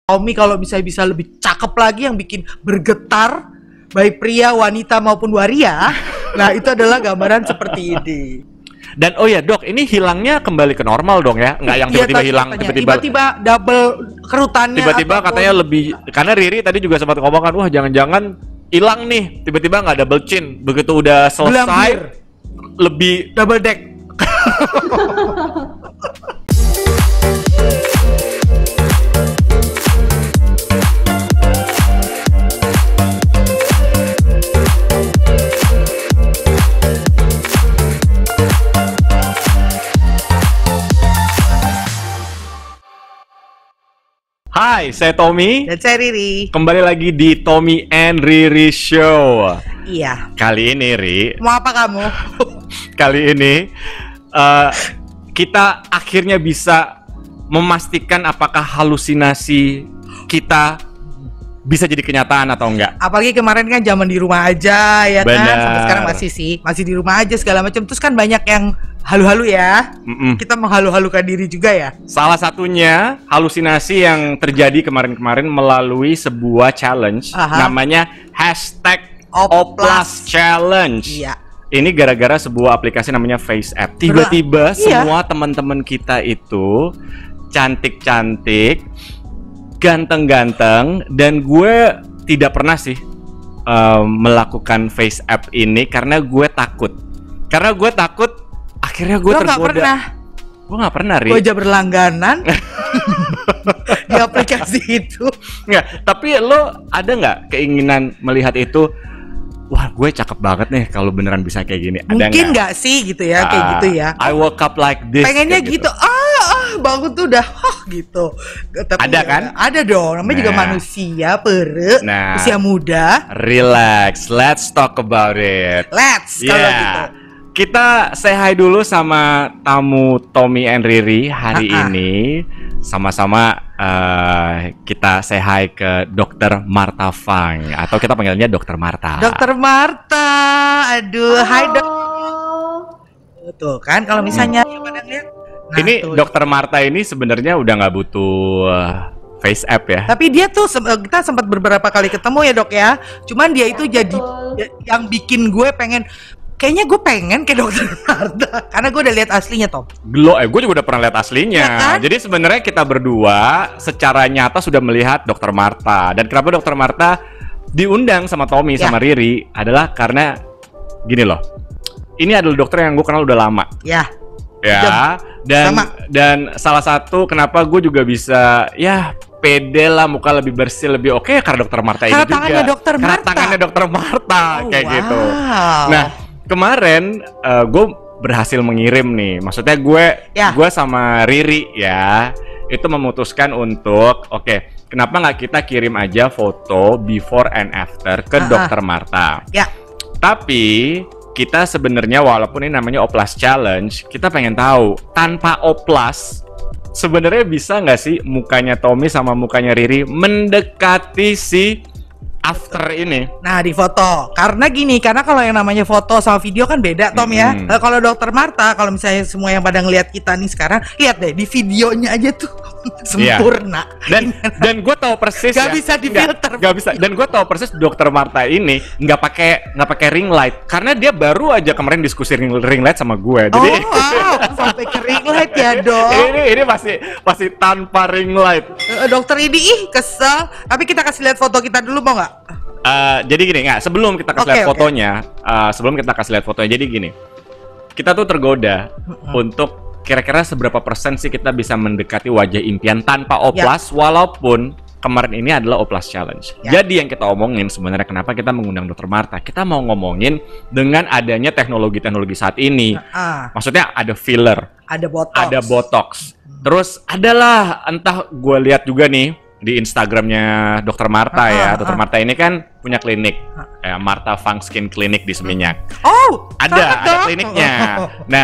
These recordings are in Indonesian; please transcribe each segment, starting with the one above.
Tommy kalau bisa lebih cakep lagi yang bikin bergetar baik pria, wanita maupun waria. Nah, itu adalah gambaran seperti ini. Dan oh ya dok, ini hilangnya kembali ke normal dong ya? Nggak yang tiba-tiba hilang, tiba-tiba double kerutannya. Tiba-tiba katanya lebih, karena Riri tadi juga sempat ngomong kan, wah jangan-jangan hilang nih, tiba-tiba nggak double chin. Begitu udah selesai, lebih double deck. Hai, saya Tommy. Dan saya Riri. Kembali lagi di Tommy and Riri Show. Iya. Kali ini, Riri. Mau apa kamu? Kali ini kita akhirnya bisa memastikan apakah halusinasi kita bisa jadi kenyataan atau enggak. Apalagi kemarin kan zaman di rumah aja ya. Bener. Kan. Sampai sekarang masih di rumah aja segala macam. Terus kan banyak yang halu-halu ya. Kita menghalu-halukan diri juga ya. Salah satunya halusinasi yang terjadi kemarin-kemarin melalui sebuah challenge. Namanya #Oplas_Challenge. Iya. Ini gara-gara sebuah aplikasi namanya FaceApp. Tiba-tiba semua teman-teman kita itu cantik-cantik, ganteng-ganteng, dan gue tidak pernah sih melakukan FaceApp ini karena gue takut. Akhirnya gue tergoda. Gue nggak pernah, Ri. Gue aja berlangganan di aplikasi itu. Nggak, tapi lo ada nggak keinginan melihat itu? Wah, gue cakep banget nih kalau beneran bisa kayak gini. Mungkin nggak sih gitu ya, kayak gitu ya. I woke up like this. Pengennya gitu. Bangun tuh udah gitu. Tapi ada kan? Ada dong. Namanya juga manusia, usia muda. Relax, let's talk about it. Let's kalau gitu. Kita say hi dulu sama tamu Tommy and Riri hari ini. Sama-sama kita say hi ke Dr. Marta Fang, atau kita panggilnya Dr. Marta. Dr. Marta, aduh, hai dok. Tuh kan kalau misalnya yang pada lihat. Nah, ini Dr. Marta ini sebenarnya udah nggak butuh FaceApp ya. Tapi dia tuh kita sempat beberapa kali ketemu ya dok ya. Cuman dia itu jadi yang bikin gue pengen. Kayaknya gue pengen kayak Dr. Marta karena gue udah lihat aslinya Tom. Gue juga udah pernah lihat aslinya. Ya kan? Jadi sebenarnya kita berdua secara nyata sudah melihat Dr. Marta. Dan kenapa Dr. Marta diundang sama Tommy sama Riri adalah karena gini loh. Ini adalah dokter yang gue kenal udah lama. Ya. Dan salah satu kenapa gue juga bisa pede lah, muka lebih bersih, lebih oke karena Dr. Marta ini juga. Karena tangannya Dr. Marta kayak gitu. Nah, kemarin gue berhasil mengirim nih. Maksudnya gue sama Riri ya itu memutuskan untuk kenapa nggak kita kirim aja foto before and after ke Dr. Marta. Ya. Tapi kita sebenarnya walaupun ini namanya Oplas Challenge, kita pengen tahu tanpa oplas sebenarnya bisa nggak sih mukanya Tommy sama mukanya Riri mendekati si after ini. Nah, di foto. Karena kalau yang namanya foto sama video kan beda, Tom ya. Kalau Dr. Marta, kalau misalnya semua yang pada ngelihat kita nih sekarang, lihat deh di videonya aja tuh sempurna. Dan gue tahu persis gak bisa difilter. Gak bisa. Dan gue tahu persis Dr. Marta ini nggak pakai ring light karena dia baru aja kemarin diskusi ring light sama gue. Jadi sampai ke ring light ya, Dok. Ini masih tanpa ring light. Dokter ini kesel. Tapi kita kasih lihat foto kita dulu mau nggak? Jadi gini, sebelum kita kasih lihat fotonya, jadi gini, kita tuh tergoda untuk kira-kira seberapa persen sih kita bisa mendekati wajah impian tanpa oplas, walaupun kemarin ini adalah Oplas Challenge. Jadi yang kita omongin sebenarnya kenapa kita mengundang Dr. Marta, kita mau ngomongin dengan adanya teknologi-teknologi saat ini. Maksudnya ada filler, ada botox, terus adalah entah gue lihat juga nih di Instagramnya Dr. Marta ya. Dr. Marta ini kan punya klinik Marta Fang Skin Clinic di Seminyak. Ada kliniknya. Nah,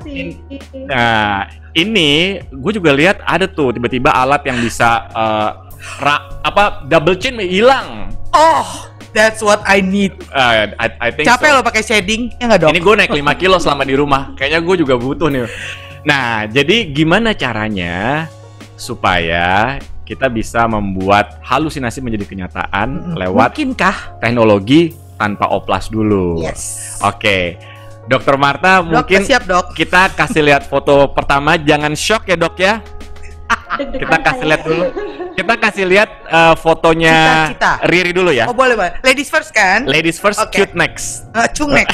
ini gue juga lihat ada tuh tiba-tiba alat yang bisa double chin hilang. That's what I need. I think capek lo pakai shading ya nggak dok? Ini gue naik 5 kilo selama di rumah. Kayaknya gue juga butuh nih. Nah, jadi gimana caranya supaya kita bisa membuat halusinasi menjadi kenyataan lewat mungkinkah teknologi tanpa oplas dulu. Yes. Oke. Dokter Marta, mungkin siap, Dok. kita kasih lihat foto pertama, jangan shock ya Dok ya. Kita kasih lihat dulu. Kita kasih lihat fotonya Cita-cita. Riri dulu ya. Oh boleh. Ladies first kan? Ladies first, Okay. cute next. Cung next.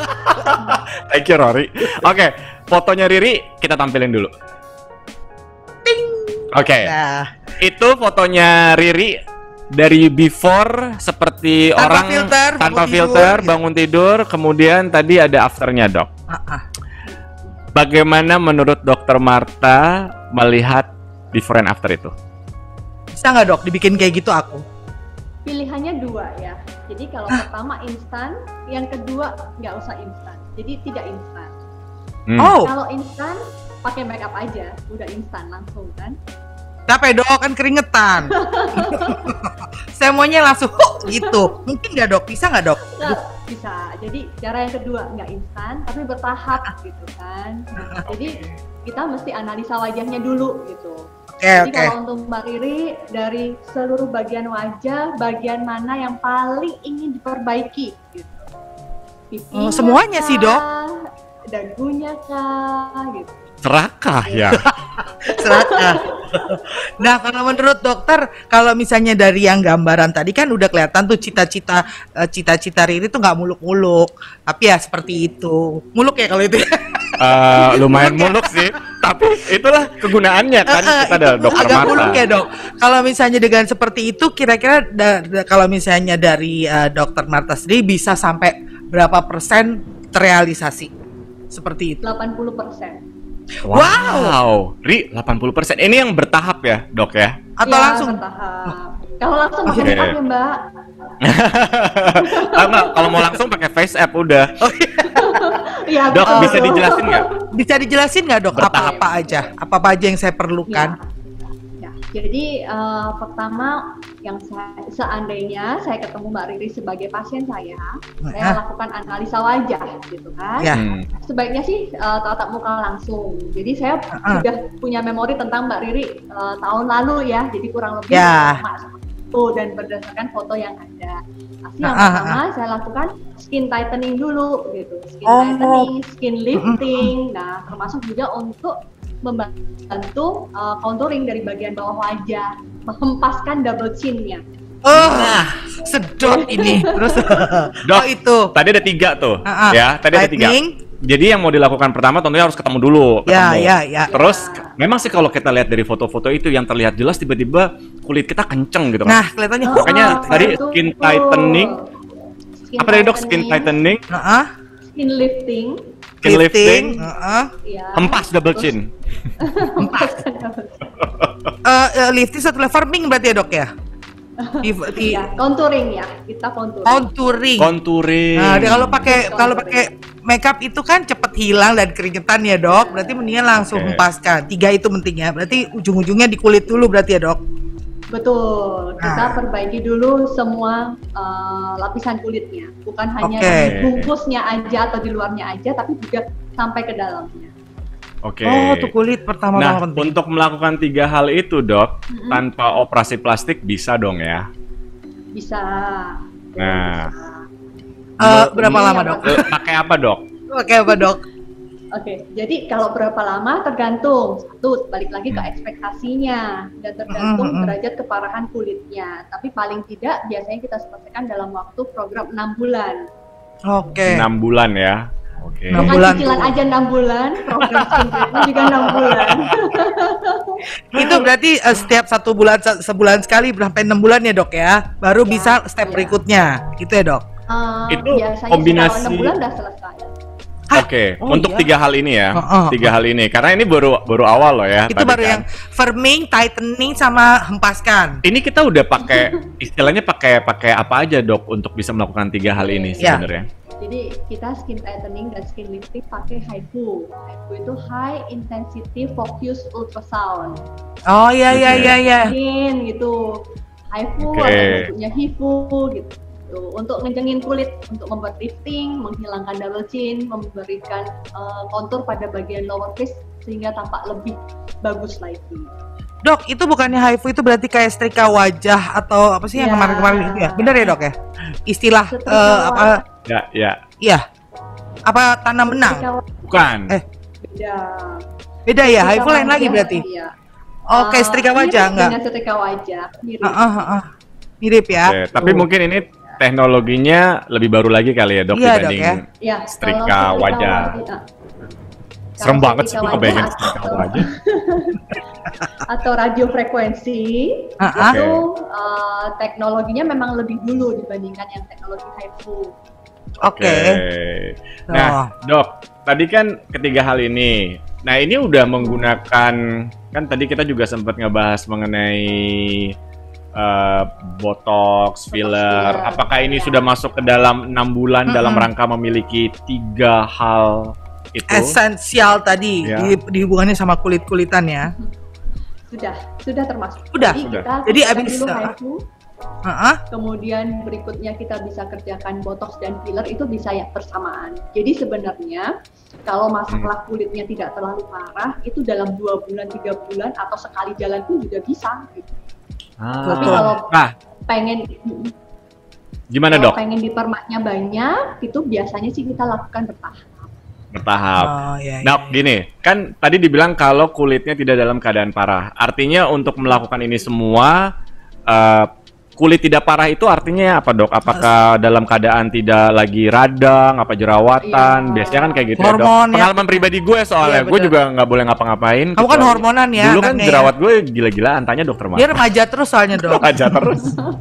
Thank you Rory. Oke, fotonya Riri kita tampilin dulu. Ting. Oke. Nah, Itu fotonya Riri dari before seperti Tanpa orang filter, tanpa bangun filter, tidur, bangun tidur, kemudian tadi ada afternya Dok. Bagaimana menurut Dokter Marta melihat before and after itu? bisa nggak Dok dibikin kayak gitu aku? Pilihannya 2 ya. Jadi kalau pertama instan, yang kedua nggak usah instan. Jadi tidak instan. Oh, Kalau instan pakai makeup aja, udah instan langsung kan. capek Dok kan keringetan. Saya maunya langsung gitu. Mungkin nggak Dok? Bisa nggak Dok? Nggak, bisa. Jadi cara yang kedua nggak instan, tapi bertahap gitu kan. Jadi kita mesti analisa wajahnya dulu gitu. Jadi kalau untuk Mbak Riri, dari seluruh bagian wajah, bagian mana yang paling ingin diperbaiki gitu. Pipinya semuanya kah? sih, Dok. Dagunya kah gitu. Serakah ya. Serakah. Nah, kalau menurut dokter, kalau misalnya dari yang gambaran tadi kan udah kelihatan tuh cita-cita Riri tuh nggak muluk-muluk, tapi ya seperti itu. Muluk ya kalau itu. Lumayan muluk sih, tapi itulah kegunaannya kan kita ada Dokter agak Marta. muluk ya Dok. Kalau misalnya dengan seperti itu, kira-kira kalau misalnya dari Dokter Marta sendiri bisa sampai berapa persen terrealisasi seperti itu? 80%. Wow. Ri, 80%. Ini yang bertahap ya, Dok ya? Atau Ya, langsung? bertahap. Kalau langsung pakai makeup ya Mbak. Enggak, kalau mau langsung pakai face app udah. Iya, Dok, betul. bisa dijelasin nggak? Bisa dijelasin nggak Dok? Bertahap. Apa-apa aja? Apa-apa aja yang saya perlukan? Ya. Jadi pertama yang seandainya saya ketemu Mbak Riri sebagai pasien saya lakukan analisa wajah gitu kan. Ya. Sebaiknya sih tatap muka langsung. Jadi saya sudah punya memori tentang Mbak Riri tahun lalu ya. Jadi kurang lebih sama seperti itu dan berdasarkan foto yang ada. Pasti yang pertama saya lakukan skin tightening dulu gitu. Skin tightening, skin lifting. Nah, termasuk juga untuk membantu contouring dari bagian bawah wajah, menghempaskan double chin-nya. Sedot ini. Terus Dok, itu. Tadi ada 3 tuh. Ya, tadi ada 3. Jadi yang mau dilakukan pertama tentunya harus ketemu dulu. Ya. Terus memang sih kalau kita lihat dari foto-foto itu yang terlihat jelas tiba-tiba kulit kita kenceng gitu kan. Nah, kelihatannya. Makanya tadi skin tightening. Apa tadi Dok? Skin tightening? Skin lifting. Skin lifting. Ya. Hempas double chin. Lifting setelah firming berarti ya Dok ya? Ya, contouring ya, kita contouring. Contouring. Nah, kalau pakai makeup itu kan cepet hilang dan keringetan ya Dok. Berarti mendingan langsung hempaskan. 3 itu pentingnya. Berarti ujung-ujungnya di kulit dulu berarti ya Dok. Betul. Kita perbaiki dulu semua lapisan kulitnya, bukan hanya di bungkusnya aja atau di luarnya aja, tapi juga sampai ke dalamnya. Oh, tuh kulit pertama penting. Untuk melakukan 3 hal itu, Dok, tanpa operasi plastik bisa dong ya? Bisa. Nah, berapa lama Dok? Pakai apa Dok? Pakai apa Dok? Oke, jadi kalau berapa lama tergantung. Satu, balik lagi ke ekspektasinya dan tergantung derajat keparahan kulitnya. Tapi paling tidak biasanya kita selesaikan dalam waktu program 6 bulan. 6 bulan ya. Oke. 6 bulan. Cicilan aja 6 bulan, program skincare juga 6 bulan. Itu berarti setiap 1 bulan sebulan sekali sampai 6 bulan ya Dok ya. Baru bisa step berikutnya. Gitu ya Dok. Itu biasanya kombinasi 6 bulan udah selesai. Untuk 3 hal ini ya. 3 hal ini karena ini baru awal loh ya. Itu baru yang firming, tightening sama hempaskan. Ini kita udah pakai istilahnya pakai apa aja Dok untuk bisa melakukan 3 hal ini sebenarnya. Jadi kita skin tightening dan skin lifting pakai HIFU. HIFU itu High Intensity Focus Ultrasound. Oh iya. Skin gitu. HIFU atau bentuknya HIFU gitu. Untuk ngejengin kulit, untuk membuat lifting, menghilangkan double chin, memberikan kontur pada bagian lower face sehingga tampak lebih bagus lagi. Dok, itu bukannya HIFU itu berarti kayak setrika wajah atau apa sih yang kemarin-kemarin itu ya? Benar ya dok ya? Istilah apa? Iya. Apa tanam benang? Bukan. Beda ya, HIFU lain lagi berarti? Iya. Oke, setrika wajah enggak? Dengan setrika wajah, mirip. Mirip ya. Oke, tapi mungkin ini teknologinya lebih baru lagi kali ya dok dibanding setrika wajah. Serem banget sih kebayangin setrika wajah. Atau radiofrekuensi itu teknologinya memang lebih dulu dibandingkan yang teknologi HIFU. Oke. Nah, dok, tadi kan ketiga hal ini. Nah, ini udah menggunakan, kan tadi kita juga sempat ngebahas mengenai botox, filler. Apakah ini sudah masuk ke dalam 6 bulan dalam rangka memiliki 3 hal itu? Esensial tadi di hubungannya sama kulit-kulitan ya. Sudah termasuk. Jadi abis HIFU, kemudian berikutnya kita bisa kerjakan botox dan filler, itu bisa ya bersamaan. Jadi sebenarnya kalau masalah kulitnya tidak terlalu parah, itu dalam 2 bulan, 3 bulan atau sekali jalan pun juga bisa. Gitu. Tapi kalau pengen gimana dok? Pengen dipermaknya banyak, itu biasanya sih kita lakukan bertahap. Nah, gini, kan tadi dibilang kalau kulitnya tidak dalam keadaan parah. Artinya untuk melakukan ini semua, kulit tidak parah itu artinya apa dok? Apakah dalam keadaan tidak lagi radang, apa jerawatan? Biasanya kan kayak gitu ya dok. Pengalaman pribadi gue soalnya, gue juga nggak boleh ngapa-ngapain. Kamu kan hormonan ya. Dulu kan jerawat gue gila-gilaan, tanya dokter mana. Dia remaja terus soalnya dok. Remaja terus.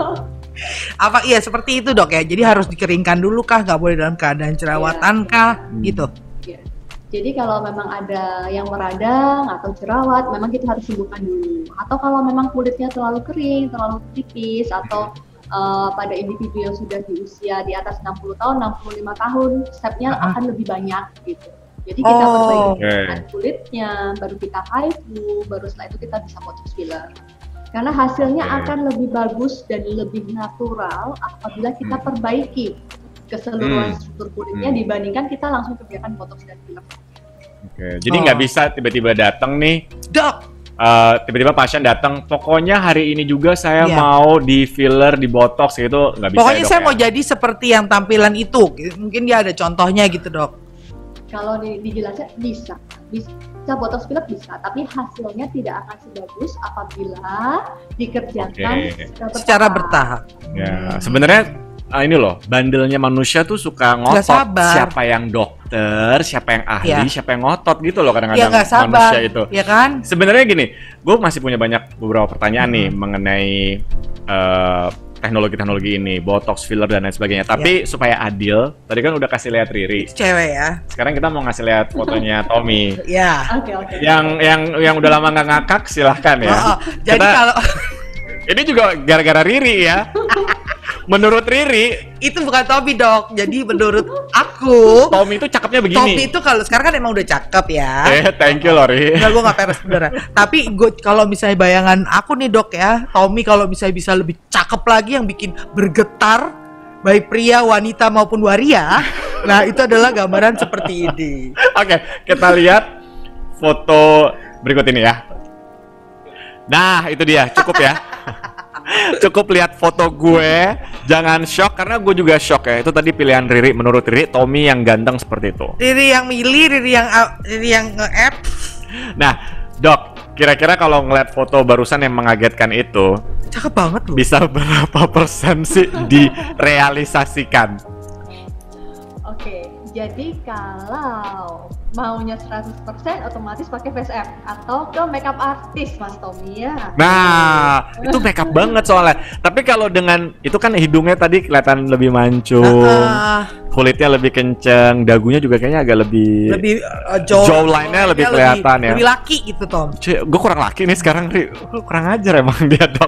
Apa iya seperti itu dok ya? Jadi harus dikeringkan dulu kah? Nggak boleh dalam keadaan jerawatan kah? Gitu. Jadi kalau memang ada yang meradang atau jerawat, memang kita harus sembuhkan dulu. Atau kalau memang kulitnya terlalu kering, terlalu tipis, atau pada individu yang sudah di usia di atas 60 tahun, 65 tahun, stepnya akan lebih banyak gitu. Jadi kita perbaiki kulitnya, baru kita HIFU, baru setelah itu kita bisa botox filler. Karena hasilnya akan lebih bagus dan lebih natural apabila kita perbaiki keseluruhan struktur kulitnya dibandingkan kita langsung kerjakan botox dan filler. Jadi nggak bisa tiba-tiba datang nih, dok. Tiba-tiba pasien datang, pokoknya hari ini juga saya mau di filler, di botox gitu, nggak bisa. Pokoknya saya mau jadi seperti yang tampilan itu. Mungkin dia ada contohnya gitu dok. Kalau dijelaskan bisa botox filler bisa, tapi hasilnya tidak akan sebagus apabila dikerjakan secara bertahap. Ya, sebenarnya ini loh, bandelnya manusia tuh suka ngotot siapa yang dokter, siapa yang ahli, siapa yang ngotot gitu loh kadang-kadang manusia itu. Ya kan? Sebenarnya gini, gue masih punya beberapa pertanyaan nih mengenai teknologi-teknologi ini, botox, filler dan lain sebagainya. Tapi supaya adil, tadi kan udah kasih lihat Riri. Itu cewek ya. Sekarang kita mau ngasih lihat fotonya Tommy. Oke. Yang udah lama nggak ngakak silahkan ya. Jadi kalau ini juga gara-gara Riri ya. Menurut Riri itu bukan Tommy dok. Jadi menurut aku Tommy itu cakepnya begini. Tommy itu kalau sekarang kan emang udah cakep ya. Thank you loh Riri. Enggak, gue nggak peres beneran. Tapi gue kalau misalnya bayangan aku nih dok ya, Tommy kalau misalnya bisa lebih cakep lagi yang bikin bergetar baik pria, wanita maupun waria. Nah itu adalah gambaran seperti ini. Oke, kita lihat foto berikut ini ya. Nah itu dia, cukup ya. Cukup lihat foto gue, jangan shock karena gue juga shock ya. Itu tadi pilihan Riri, menurut Riri Tommy yang ganteng seperti itu. Riri yang milih, Riri yang nge-app. Nah, dok, kira-kira kalau ngeliat foto barusan yang mengagetkan itu, cakep banget loh. Bisa berapa persen sih direalisasikan? Oke, jadi kalau maunya 100% otomatis pakai face app atau ke makeup artist Mas Tommy ya. Nah, itu makeup banget soalnya. Tapi kalau dengan itu kan hidungnya tadi kelihatan lebih mancung, kulitnya lebih kenceng, dagunya juga kayaknya agak lebih jawline-nya lebih kelihatan ya. Lebih laki gitu Tom. Gue kurang laki nih sekarang, kurang ajar emang dia dok.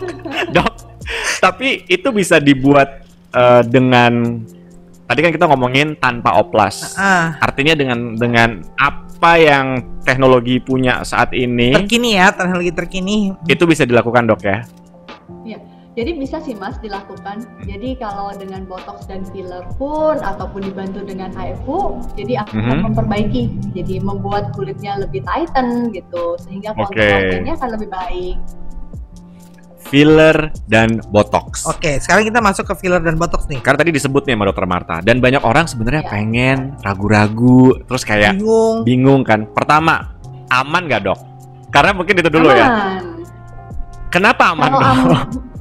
Tapi itu bisa dibuat dengan tadi kan kita ngomongin tanpa oplas. Artinya dengan apa yang teknologi punya saat ini. Terkini ya, teknologi terkini. Itu bisa dilakukan dok ya? Iya. Jadi bisa sih Mas dilakukan. Jadi kalau dengan botox dan filler pun ataupun dibantu dengan HFU, jadi akan memperbaiki. Jadi membuat kulitnya lebih tighten gitu, sehingga kontur wajahnya akan lebih baik. Filler dan botox. Oke, sekarang kita masuk ke filler dan botox nih. Karena tadi disebut nih sama Dokter Marta, dan banyak orang sebenarnya pengen ragu-ragu, terus kayak bingung kan. Pertama, aman nggak dok? Karena mungkin itu dulu ya. Kenapa aman dok?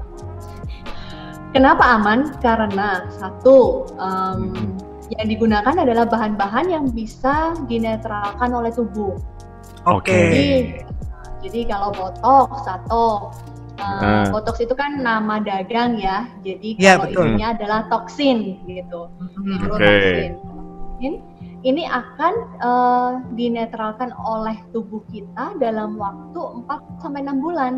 Kenapa aman? Karena satu, yang digunakan adalah bahan-bahan yang bisa dinetralkan oleh tubuh. Jadi kalau botox atau botox itu kan nama dagang ya. Jadi kalau isinya adalah toksin gitu. Toksin. Ini akan dinetralkan oleh tubuh kita dalam waktu 4-6 bulan.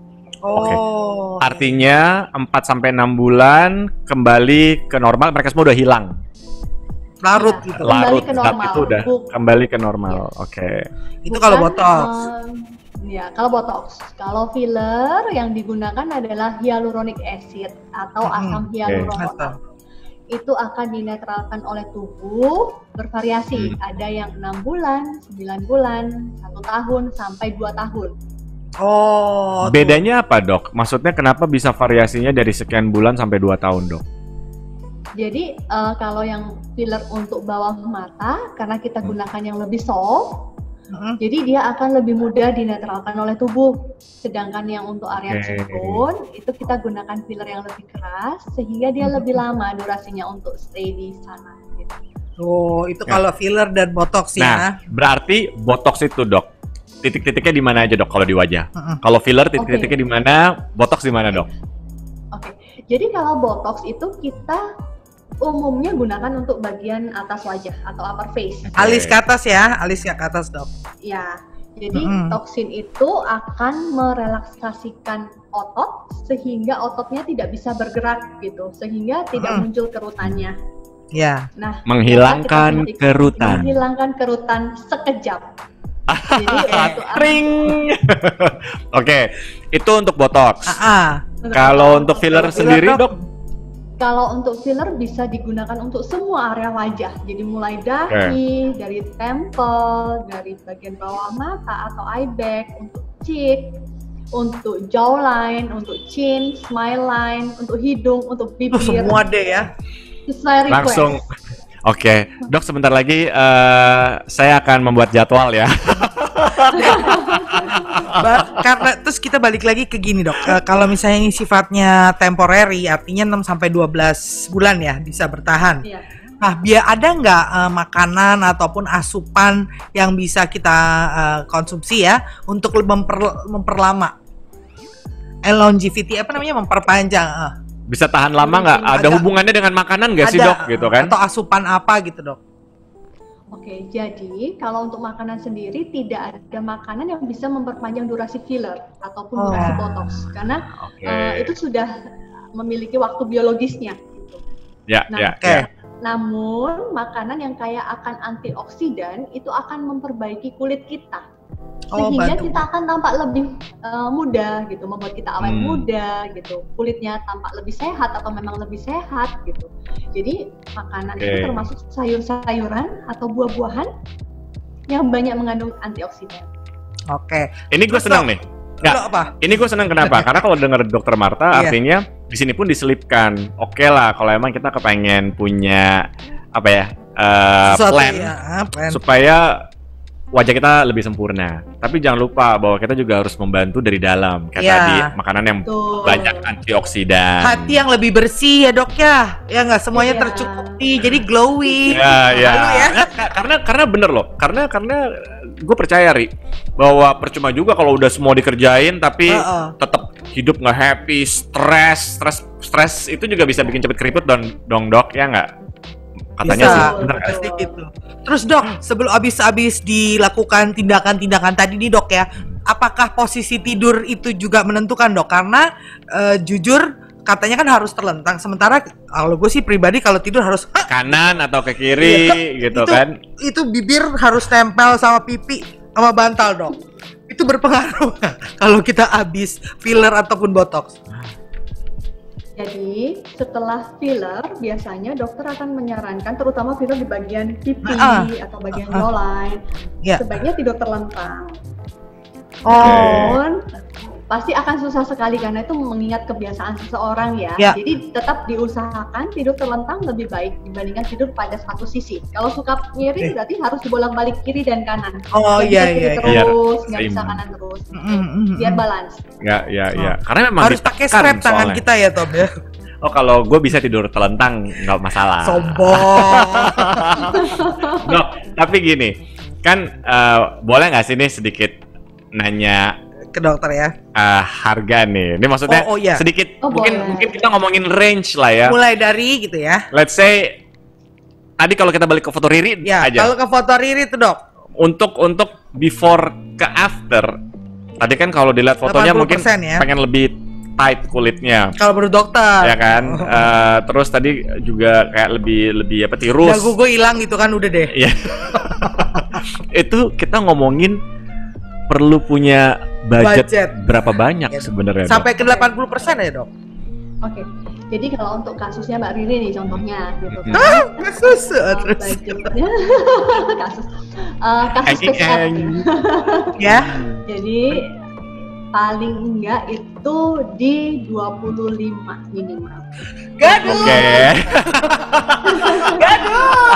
Artinya 4-6 bulan kembali ke normal, mereka semua udah hilang. Larut gitu. Larut ke normal. Itu udah kembali ke normal. Itu kalau botox. Ya, kalau botox. Kalau filler yang digunakan adalah hyaluronic acid atau asam hyaluronik. Itu akan dinetralkan oleh tubuh bervariasi. Ada yang 6 bulan, 9 bulan, 1 tahun, sampai 2 tahun. Bedanya apa dok? Maksudnya kenapa bisa variasinya dari sekian bulan sampai 2 tahun dok? Jadi kalau yang filler untuk bawah mata, karena kita gunakan yang lebih soft, jadi dia akan lebih mudah dinetralkan oleh tubuh. Sedangkan yang untuk area cheekbone, itu kita gunakan filler yang lebih keras, sehingga dia lebih lama durasinya untuk stay di sana. Gitu. Itu kalau filler dan botox ya. Nah, berarti botox itu dok, titik-titiknya di mana aja dok kalau di wajah? Kalau filler titik-titiknya di mana, botox di mana dok? Jadi kalau botox itu kita umumnya gunakan untuk bagian atas wajah atau upper face. Alis ke atas ya, alis ke atas dok. Ya, jadi toksin itu akan merelaksasikan otot sehingga ototnya tidak bisa bergerak gitu, sehingga tidak muncul kerutannya. Ya. Nah, menghilangkan kerutan. Menghilangkan kerutan sekejap. Ring. Itu untuk botox. Kalau untuk filler sendiri dok? Kalau untuk filler bisa digunakan untuk semua area wajah. Jadi mulai dahi, dari temple, dari bagian bawah mata atau eye bag, untuk cheek, untuk jawline, untuk chin, smile line, untuk hidung, untuk bibir. Semua deh ya. Sesuai request. Langsung. Dok sebentar lagi saya akan membuat jadwal ya. Karena terus kita balik lagi ke gini dok, kalau misalnya ini sifatnya temporary, artinya 6-12 bulan ya bisa bertahan. Nah, ada nggak makanan ataupun asupan yang bisa kita konsumsi ya untuk memperlama longevity, memperpanjang? Bisa tahan lama nggak? Ada hubungannya dengan makanan nggak sih dok? Gitu kan? Atau asupan apa gitu dok? Jadi kalau untuk makanan sendiri tidak ada makanan yang bisa memperpanjang durasi filler ataupun durasi botox, karena itu sudah memiliki waktu biologisnya. Gitu. Namun makanan yang kaya akan antioksidan itu akan memperbaiki kulit kita, sehingga kita akan tampak lebih muda gitu, membuat kita awet muda gitu, kulitnya tampak lebih sehat atau memang lebih sehat gitu. Jadi makanan itu termasuk sayur-sayuran atau buah-buahan yang banyak mengandung antioksidan. Ini gue senang nih. Ini gue senang kenapa? Karena kalau dengar Dokter Marta, artinya di sini pun diselipkan. Lah, kalau emang kita kepengen punya plan supaya wajah kita lebih sempurna. Tapi jangan lupa bahwa kita juga harus membantu dari dalam. Kayak tadi, makanan yang banyak antioksidan. Hati yang lebih bersih ya dok ya. Ya nggak semuanya tercukupi, jadi glowing. Karena bener loh. Karena gue percaya Ri, bahwa percuma juga kalau udah semua dikerjain tapi tetap hidup nggak happy, stres itu juga bisa bikin cepet keriput dong dok, ya nggak? Katanya sih bener pasti gitu. Terus dok, sebelum abis dilakukan tindakan-tindakan tadi nih dok ya, apakah posisi tidur itu juga menentukan dok? Karena jujur katanya kan harus terlentang, sementara kalau gue sih pribadi kalau tidur harus kanan atau ke kiri gitu kan. Itu bibir harus tempel sama pipi sama bantal dok. Itu berpengaruh kalau kita habis filler ataupun botox? Jadi setelah filler biasanya dokter akan menyarankan, terutama filler di bagian pipi atau bagian jawline, sebaiknya tidur terlentang. Namun pasti akan susah sekali karena itu mengingat kebiasaan seseorang ya. Jadi tetap diusahakan tidur terlentang lebih baik dibandingkan tidur pada satu sisi. Kalau suka nyeri berarti harus dibolak-balik kiri dan kanan. Terus nggak bisa kanan terus. Biar balance. Ya. Karena memang harus pakai strap tangan kita ya Tom ya. Oh kalau gue bisa tidur telentang nggak masalah. Sombong. Dok, tapi gini kan boleh nggak sih nih sedikit nanya ke dokter ya. Harga nih. Ini maksudnya sedikit mungkin kita ngomongin range lah ya. Mulai dari gitu ya. Let's say tadi kalau kita balik ke foto Riri aja. Kalau ke foto Riri tuh dok. Untuk before ke after. Tadi kan kalau dilihat fotonya mungkin pengen lebih tight kulitnya. Kalau menurut dokter. Ya kan. Terus tadi juga kayak lebih apa tirus. Dagu gue hilang gitu kan udah deh. Iya. Itu kita ngomongin perlu punya budget berapa banyak sebenarnya? Sampai ke 80% ya dok? Oke, jadi kalau untuk kasusnya Mbak Riri nih contohnya gitu. Kasus terus. Budgetnya kasus keset. Ya. Jadi paling enggak itu di 25 minimal. Gaduh. Oke. Gaduh.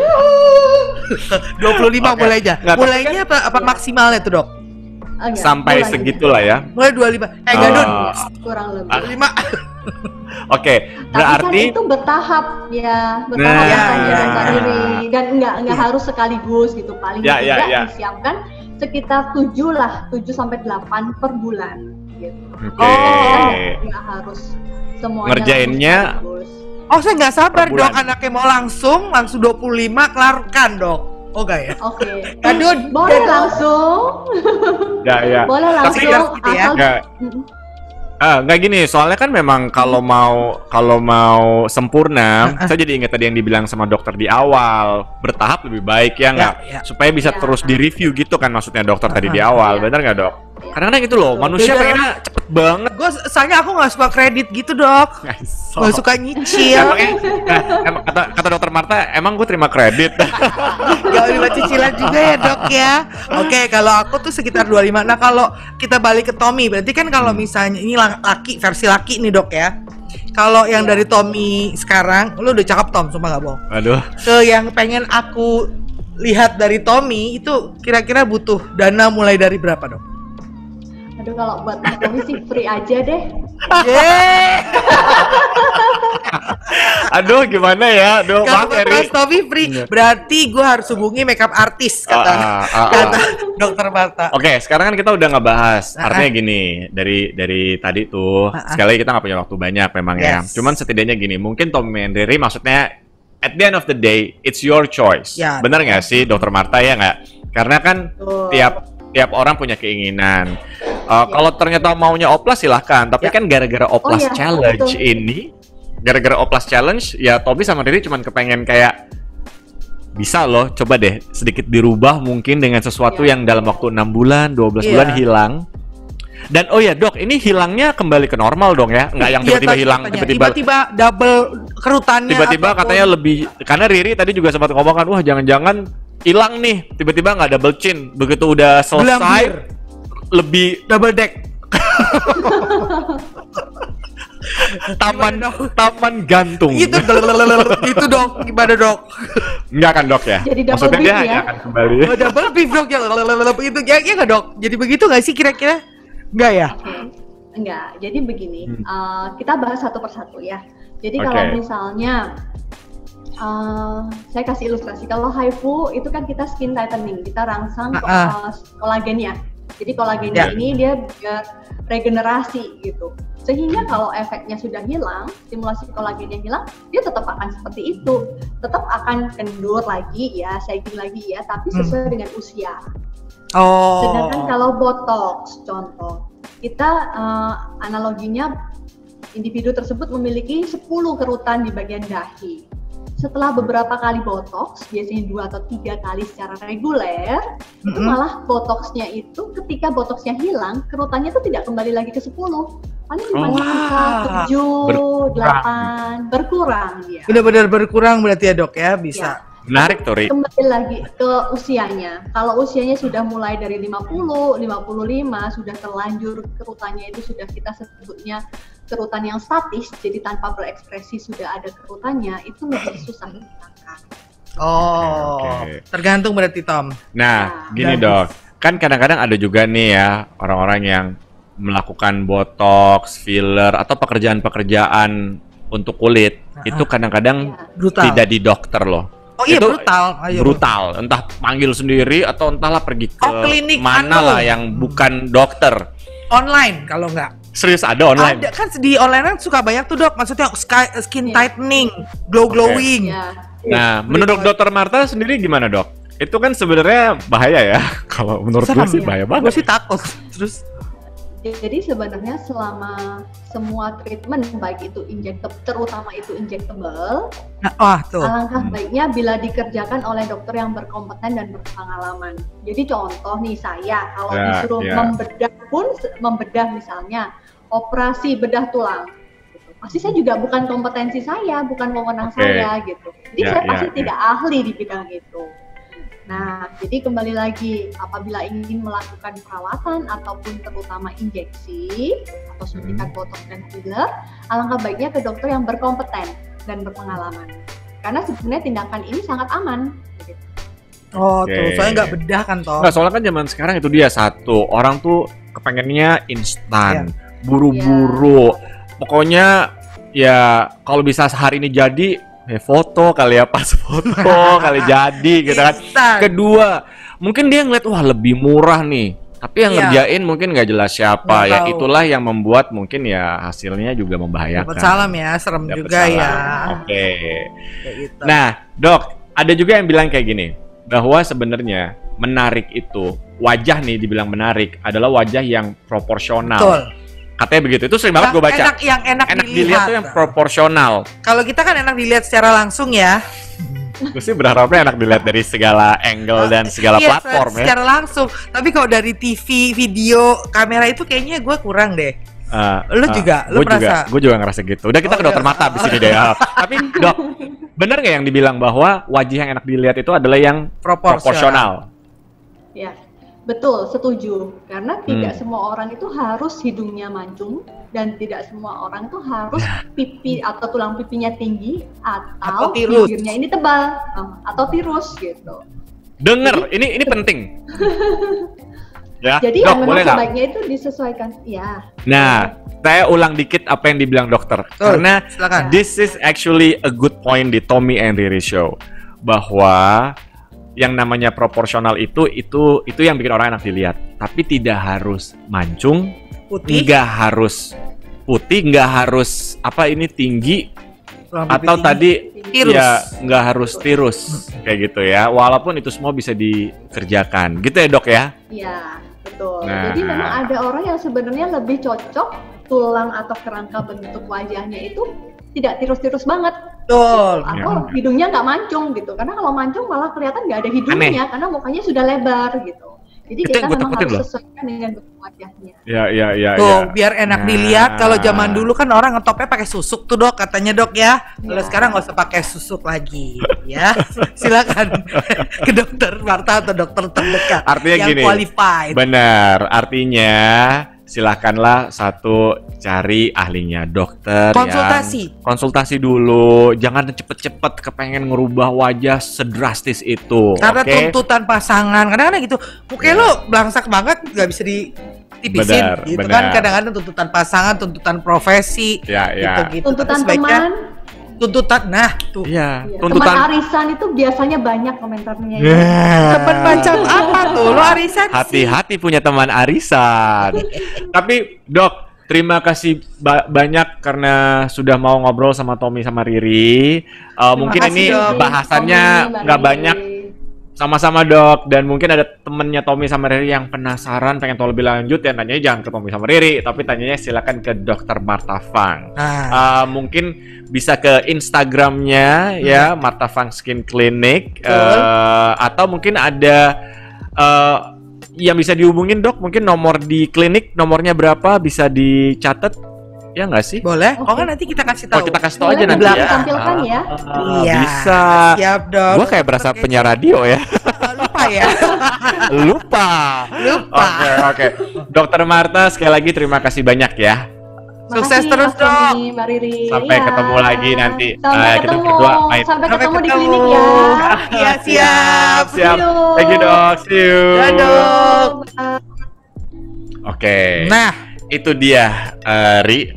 25 boleh aja. Mulainya apa maksimalnya tuh dok? Sampai segitulah ya. Mulai 25. Gadun. Kurang lebih. 5. Oke, berarti tapi kan itu bertahap ya, dan enggak harus sekaligus gitu. Paling tidak disiapkan sekitar 7 sampai 8 per bulan gitu. Enggak harus semuanya ngerjainnya. Saya nggak sabar dok, anaknya mau langsung 25 kelarkan dok. Oh enggak ya? Oke. Gadun. Boleh langsung. Ya. Boleh langsung. Gitu ya. Nggak gini, soalnya kan memang kalau mau sempurna, saya jadi ingat tadi yang dibilang sama dokter di awal, bertahap lebih baik ya nggak? Supaya bisa terus di-review gitu kan maksudnya dokter tadi di awal, benar nggak dok? Kadang-kadang gitu loh, manusia pengennya cepet banget. Soalnya aku nggak suka kredit gitu dok, nggak suka nyicil. Emang kata dokter Marta, emang gue terima kredit. Gak usah cicilan juga ya dok ya. Oke, kalau aku tuh sekitar 25. Nah kalau kita balik ke Tommy, berarti kan kalau misalnya ini laki, versi laki nih dok ya. Kalau yang dari Tommy sekarang, lu udah cakep Tom, sumpah gak bohong. Aduh. Yang pengen aku lihat dari Tommy itu kira-kira butuh dana mulai dari berapa dok? Aduh, kalau buat Mas Tommy sih free aja deh. Aduh, gimana ya? Aduh, kalau Mas Tommy free, berarti gue harus hubungi makeup artist kata dokter Marta. Oke, sekarang kan kita udah ngebahas. Artinya gini, dari tadi tuh, sekali lagi kita nggak punya waktu banyak memang ya. Cuman setidaknya gini, mungkin Tommy and Riri maksudnya at the end of the day, it's your choice. Bener nggak sih, dokter Marta ya nggak? Karena kan tiap orang punya keinginan. Kalau ternyata maunya oplas silahkan, tapi kan gara-gara oplas challenge ini, gara-gara oplas challenge ya Tommy sama Riri cuman kepengen kayak bisa loh, coba deh sedikit dirubah mungkin dengan sesuatu yang dalam waktu 6 bulan, 12 bulan hilang. Dan dok, ini hilangnya kembali ke normal dong ya? Nggak yang tiba-tiba hilang, tiba-tiba double kerutannya. Tiba-tiba katanya lebih, karena Riri tadi juga sempat ngomong kan, wah jangan-jangan hilang nih, tiba-tiba nggak double chin, begitu udah selesai lebih double deck. taman gantung. Itu dok, gimana dok? Enggak kan dok ya? Jadi double maksudnya beef dia akan kembali. Double beef dok ya, itu ya nggak dok? Jadi begitu nggak sih kira-kira? Enggak ya? Enggak. Jadi begini, kita bahas satu persatu ya. Jadi kalau misalnya saya kasih ilustrasi, kalau HIFU itu kan kita skin tightening, kita rangsang kolagennya. Jadi kolagennya ini dia regenerasi gitu. Sehingga kalau efeknya sudah hilang, stimulasi kolagennya hilang, dia tetap akan seperti itu. Tetap akan kendur lagi ya, sagging lagi ya, tapi sesuai dengan usia. Sedangkan kalau botox contoh, kita analoginya individu tersebut memiliki 10 kerutan di bagian dahi. setelah beberapa kali botox, biasanya 2 atau 3 kali secara reguler, itu malah botoxnya itu ketika botoxnya hilang, kerutannya itu tidak kembali lagi ke 10. Paling cuma bisa 7, 8, berkurang ya. Benar-benar berkurang berarti ya dok ya, bisa. Ya. Menarik tuh, Ri. Kembali lagi ke usianya. Kalau usianya sudah mulai dari 50, 55, sudah terlanjur kerutannya itu sudah kita sebutnya kerutan yang statis, jadi tanpa berekspresi sudah ada kerutannya, itu lebih susah dihilangkan. Tergantung berarti Tom. Nah, gini dok, kan kadang-kadang ada juga nih ya orang-orang yang melakukan botox, filler, atau pekerjaan-pekerjaan untuk kulit, itu kadang-kadang tidak di dokter loh. Oh iya, itu brutal. Entah panggil sendiri atau entahlah pergi ke klinik mana lah yang bukan dokter. Online kalau nggak. Serius ada online? Ada, kan di online kan suka banyak tuh dok, maksudnya skin tightening, glowing. Nah, menurut dokter Marta sendiri gimana dok? Itu kan sebenarnya bahaya ya. Kalau menurut gue sih bahaya banget. Gue sih takut. Terus jadi sebenarnya selama semua treatment baik itu terutama itu injectable, alangkah baiknya bila dikerjakan oleh dokter yang berkompeten dan berpengalaman. Jadi contoh nih saya kalau disuruh membedah misalnya operasi bedah tulang, gitu. Pasti saya juga bukan kompetensi saya, bukan wewenang saya gitu. Jadi saya pasti tidak ahli di bidang itu. Nah, jadi kembali lagi, apabila ingin melakukan perawatan ataupun terutama injeksi atau suntikan botox dan filler, alangkah baiknya ke dokter yang berkompeten dan berpengalaman. Karena sebenarnya tindakan ini sangat aman. Tuh, soalnya nggak bedah kan, Tom? Nggak, soalnya kan zaman sekarang itu dia satu, orang tuh kepengennya instan, buru-buru. Pokoknya ya kalau bisa sehari ini jadi, foto kali ya, pas foto kali jadi gitu kan. Kedua, mungkin dia ngeliat wah lebih murah nih, tapi yang ngerjain mungkin nggak jelas siapa. Ya itulah yang membuat mungkin ya hasilnya juga membahayakan. Dapat salam ya, serem dapet juga salam. Ya. Gitu. Nah dok, ada juga yang bilang kayak gini, bahwa sebenarnya menarik itu, wajah nih dibilang menarik adalah wajah yang proporsional. Betul. Katanya begitu, itu sering banget gue baca. Enak dilihat tuh yang proporsional. Kalau kita kan enak dilihat secara langsung ya. Gue sih berharapnya enak dilihat dari segala angle dan segala platform secara langsung. Tapi kalau dari TV, video, kamera itu kayaknya gue kurang deh. Lu juga, lu merasa? Gue juga ngerasa gitu. Udah kita ke dokter mata abis ini deh. Tapi dok, bener nggak yang dibilang bahwa wajah yang enak dilihat itu adalah yang proporsional? Ya. Betul, setuju. Karena tidak semua orang itu harus hidungnya mancung dan tidak semua orang itu harus pipi atau tulang pipinya tinggi atau bibirnya ini tebal atau tirus gitu. Dengar, ini penting. Ya, jadi dok, memang sebaiknya itu disesuaikan. Ya. Nah, saya ulang dikit apa yang dibilang dokter. Karena this is actually a good point di Tommy and Riri Show, bahwa yang namanya proporsional itu yang bikin orang enak dilihat, tapi tidak harus mancung, nggak harus putih, nggak harus tinggi, atau tadi tirus. Ya nggak harus tirus kayak gitu ya, walaupun itu semua bisa dikerjakan, gitu ya dok ya? Iya betul. Jadi memang ada orang yang sebenarnya lebih cocok tulang atau kerangka bentuk wajahnya itu tidak tirus-tirus banget. Betul. Atau hidungnya nggak mancung gitu. Karena kalau mancung malah kelihatan nggak ada hidungnya. Karena mukanya sudah lebar gitu. Jadi itu kita memang harus sesuaikan dengan bentuk wajahnya. Ya. Tuh, biar enak dilihat. Kalau zaman dulu kan orang ngetopnya pakai susuk tuh dok, katanya dok ya. Kalau sekarang nggak usah pakai susuk lagi, ya. Silakan ke dokter Marta atau dokter terdekat. Artinya yang gini, qualified. Benar. Artinya silakanlah cari ahlinya, dokter. Konsultasi dulu, jangan cepet-cepet kepengen ngerubah wajah sedrastis itu. Karena tuntutan pasangan, kadang-kadang gitu, muka lo belangsak banget, nggak bisa ditipisin, gitu kan. Kadang-kadang tuntutan pasangan, tuntutan profesi, gitu. Tuntutan teman. Tuntutan teman arisan itu biasanya banyak komentarnya. Teman macam apa tuh? Lo arisan hati-hati punya teman arisan. Tapi dok, terima kasih banyak karena sudah mau ngobrol sama Tommy sama Riri. Mungkin ini bahasannya nggak banyak Sama-sama dok, dan mungkin ada temennya Tommy sama Riri yang penasaran pengen tahu lebih lanjut ya, tanyanya jangan ke Tommy sama Riri, tapi tanyanya silakan ke Dr. Martha Fang. Mungkin bisa ke Instagramnya ya, Martha Fang Skin Clinic, atau mungkin ada yang bisa dihubungin dok, mungkin nomor di klinik, nomornya berapa bisa dicatat? Ya nggak sih? Boleh. Oh kan nanti kita kasih tahu. Oh kita kasih tahu aja nanti ya. Tampilkan ya. Iya. Bisa. Siap dong. Gua kayak berasa penyiar radio ya. Lupa ya. Lupa. Oke. Dokter Martha sekali lagi terima kasih banyak ya. Sukses Makasih, terus Mas dok. Tommy, Mbak Riri. Sampai ketemu lagi nanti. Sampai Kita ketemu. berdua Sampai ketemu di klinik ya. Iya siap. Siap. See you. Thank you dok. See you. Dadah. Oke. Nah, itu dia Ri.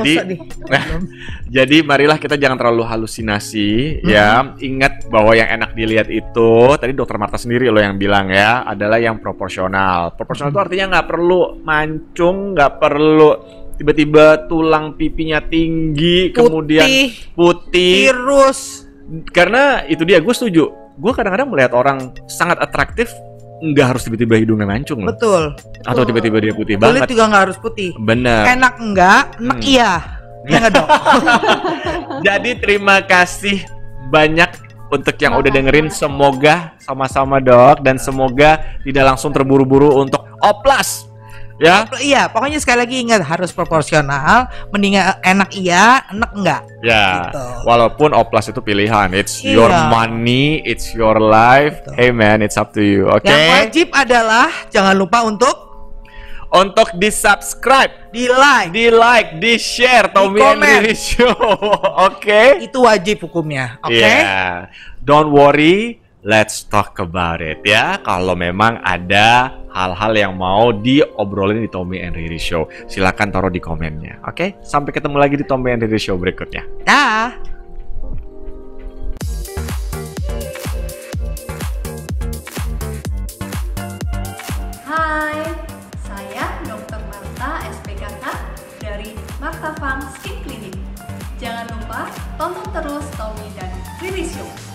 Jadi marilah kita jangan terlalu halusinasi ya. Ingat bahwa yang enak dilihat itu tadi dokter Martha sendiri loh yang bilang ya, adalah yang proporsional. Proporsional itu artinya nggak perlu mancung, nggak perlu tiba-tiba tulang pipinya tinggi, kemudian putih, tirus. Karena itu dia, gue setuju. Gue kadang-kadang melihat orang sangat atraktif, nggak harus tiba-tiba hidungnya mancung loh. Betul. Atau tiba-tiba dia putih Kulit banget. juga nggak harus putih. Bener. Enak enggak, enak iya. Ya nggak dok? Jadi terima kasih banyak untuk yang udah dengerin. Semoga sama-sama dok, dan semoga tidak langsung terburu-buru untuk oplas. Ya. Iya, pokoknya sekali lagi ingat harus proporsional, mendingan enak iya, enak enggak. Ya, gitu. Walaupun oplas itu pilihan, it's your money, it's your life. Betul. Hey man, it's up to you. Oke. Yang wajib adalah jangan lupa untuk di-subscribe, di-like, di-share Tommy and Riri Show. Oke. Itu wajib hukumnya. Oke. Yeah. Don't worry. Let's talk about it ya. Kalau memang ada hal-hal yang mau diobrolin di Tommy and Riri Show, silakan taruh di komennya. Oke? Sampai ketemu lagi di Tommy and Riri Show berikutnya. Dah. Hai, saya Dr. Martha SPKK dari Martha Fang Skin Clinic. Jangan lupa tonton terus Tommy dan Riri Show.